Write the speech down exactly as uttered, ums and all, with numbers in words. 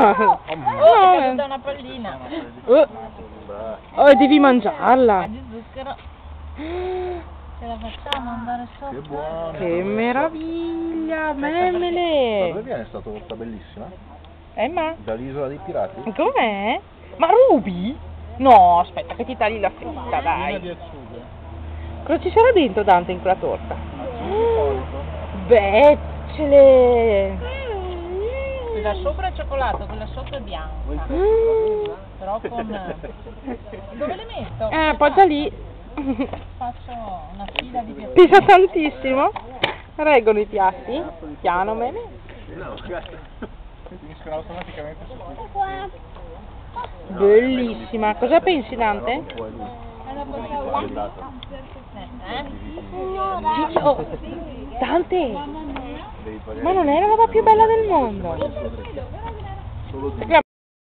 Oh, è caduta una pallina. Oh, oh, devi mangiarla. Di zucchero. Ce la facciamo andare sopra? Che buono! Che meraviglia, Da memele. dove viene sta torta bellissima? Eh, ma Dall'isola dei pirati? com'è? Ma rubi? No, aspetta che ti tagli la fritta, dai. di acciughe. Cosa ci sarà dentro, Dante, in quella torta? Beccele! Quella sopra è cioccolato, quella sotto è bianca. Mm. Però con... Dove le metto? Eh, appoggia lì. Faccio una fila di piatti. Pesa tantissimo. Reggono i piatti. Piano, bene. No, finiscono automaticamente su qui. Bellissima. Cosa pensi, Dante? Eh? Oh, Dante! Ma non è la roba più bella del mondo.